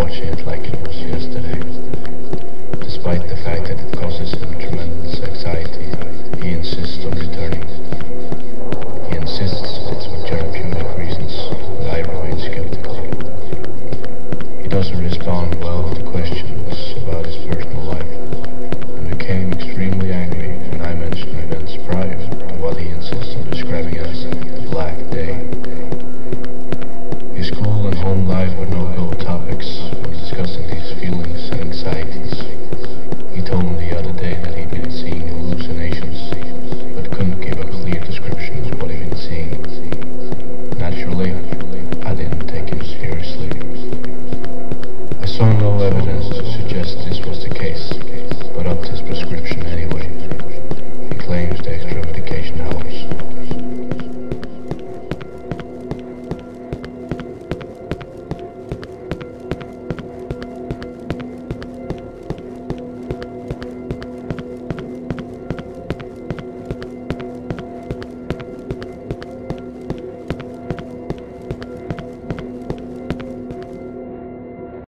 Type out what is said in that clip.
watching it like it was yesterday. Despite the fact that it causes him tremendous anxiety, he insists on returning. He insists it's for therapeutic reasons, and I remain skeptical. He doesn't respond well to questions about his personal life, and became extremely angry when I mentioned events prior to what he insists on describing as the Black Day. His school and home life were no-go topics when discussing these feelings and anxieties. He told me the other day that he'd been seeing hallucinations, but couldn't give a clear description of what he'd been seeing. Naturally, I didn't take him seriously. I saw no evidence to suggest this was the case, but upped his prescription anyway. He claims the extra medication helps.